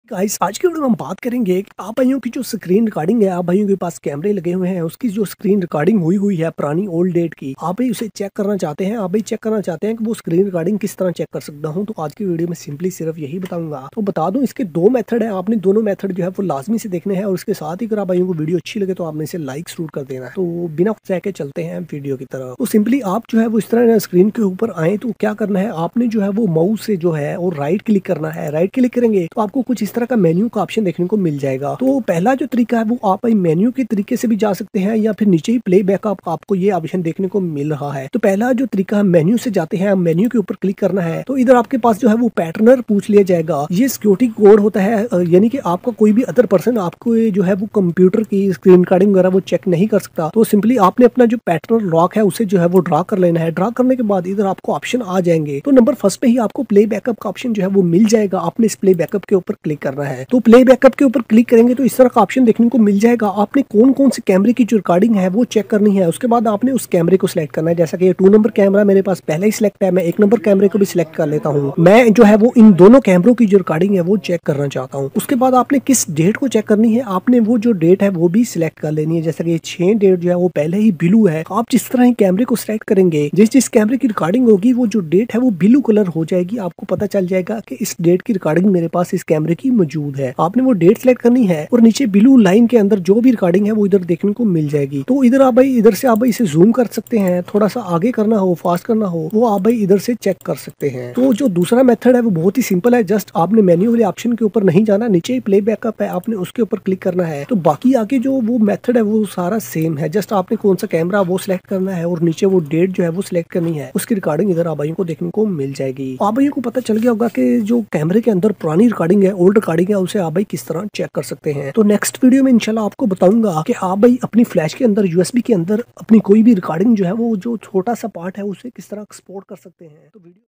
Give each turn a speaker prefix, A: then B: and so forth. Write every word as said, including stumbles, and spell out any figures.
A: Guys आज की video में हम बात करेंगे कि आप भाइयों की जो स्क्रीन रिकॉर्डिंग है, आप भाइयों के पास कैमरे लगे हुए हैं, उसकी जो स्क्रीन रिकॉर्डिंग हुई हुई है पुरानी ओल्ड डेट की, आप भाई उसे चेक करना चाहते हैं। आप भाई चेक करना चाहते हैं कि वो स्क्रीन रिकॉर्डिंग किस तरह चेक कर सकता हूं, तो आज की वीडियो में सिंपली सिर्फ यही बताऊंगा। तो बता दूं इसके दो मेथड है, आपने दोनों मेथड जो है वो लाजमी से देखने हैं और इसके साथ ही अगर आप भाइयों को वीडियो अच्छी लगे तो आपने इसे लाइक जरूर कर देना है। तो बिना के चलते हैं वीडियो की तरफ। तो सिंपली आप जो है वो इस तरह स्क्रीन के ऊपर आए तो क्या करना है, आपने जो है वो माउस से जो है और राइट क्लिक करना है। राइट क्लिक करेंगे तो आपको कुछ इस तरह का मेन्यू का ऑप्शन देखने को मिल जाएगा। तो पहला जो तरीका है वो आप मेन्यू के तरीके से भी जा सकते हैं या फिर नीचे ही प्ले बैकअप आपको ये ऑप्शन देखने को मिल रहा है। तो पहला जो तरीका है मेन्यू से जाते हैं, मेन्यू के ऊपर क्लिक करना है तो इधर आपके पास जो है वो पैटर्नर पूछ लिया जाएगा। ये सिक्योरिटी कोड होता है, यानी कि आपका कोई भी अदर पर्सन आपको जो है वो कंप्यूटर की स्क्रीन रिकॉर्डिंग वगैरह वो चेक नहीं कर सकता। तो सिंपली आपने अपना जो पैटर्नर लॉक है उसे जो है वो ड्रा कर लेना है। ड्रा करने के बाद इधर आपको ऑप्शन आ जाएंगे। तो नंबर फर्स्ट पे ही आपको प्ले बैकअप का ऑप्शन जो है वो मिल जाएगा। आपने इस प्ले बैकअप के ऊपर क्लिक करना है। तो प्ले बैकअप के ऊपर क्लिक करेंगे तो इस तरह का ऑप्शन देखने को मिल जाएगा। आपने कौन कौन से कैमरे की जो रिकॉर्डिंग है वो चेक करनी है। उसके बाद आपने उस कैमरे को सिलेक्ट करना है। जैसा कि ये टू नंबर कैमरा मेरे पास पहले ही सिलेक्ट है, मैं एक नंबर कैमरे को भी सिलेक्ट कर लेता हूँ। मैं जो है वो इन दोनों कैमरों की जो रिकॉर्डिंग है वो चेक करना चाहता हूँ। उसके बाद आपने किस डेट को चेक करनी है, आपने वो जो डेट है वो भी सिलेक्ट कर लेनी है। जैसा कि ये छह डेट जो है वो पहले ही ब्लू है। आप जिस तरह ही कैमरे को सिलेक्ट करेंगे, जिस जिस कैमरे की रिकॉर्डिंग होगी वो जो डेट है वो ब्लू कलर हो जाएगी। आपको पता चल जाएगा कि इस डेट की रिकॉर्डिंग मेरे पास इस कैमरे की मौजूद है। आपने वो डेट सिलेक्ट करनी है और नीचे ब्लू लाइन के अंदर जो भी रिकॉर्डिंग है वो इधर देखने को मिल जाएगी। तो इधर आप भाई इधर से आप भाई इसे जूम कर सकते हैं, थोड़ा सा आगे करना हो, फास्ट करना हो, वो आप भाई इधर से चेक कर सकते हैं। तो जो दूसरा मेथड है वो बहुत ही सिंपल है। जस्ट आपने मेन्यू वाले ऑप्शन के ऊपर नहीं जाना, नीचे ही प्ले बैकअप है, आपने उसके ऊपर क्लिक करना है। तो बाकी आगे जो वो मेथड है वो सारा सेम है। जस्ट आपने कौन सा कैमरा वो सिलेक्ट करना है और नीचे वो डेट जो है वो सिलेक्ट करनी है। उसकी रिकॉर्डिंग इधर आप भाइयों को देखने को मिल जाएगी। आप भाइयों को पता चल गया होगा कि जो कैमरे के अंदर पुरानी रिकॉर्डिंग है, ओल्ड रिकॉर्डिंग है, उसे आप भाई किस तरह चेक कर सकते हैं। तो नेक्स्ट वीडियो में इंशाल्लाह आपको बताऊंगा कि आप भाई अपनी फ्लैश के अंदर, यूएसबी के अंदर अपनी कोई भी रिकॉर्डिंग जो है वो जो छोटा सा पार्ट है उसे किस तरह एक्सपोर्ट कर सकते हैं। तो वीडियो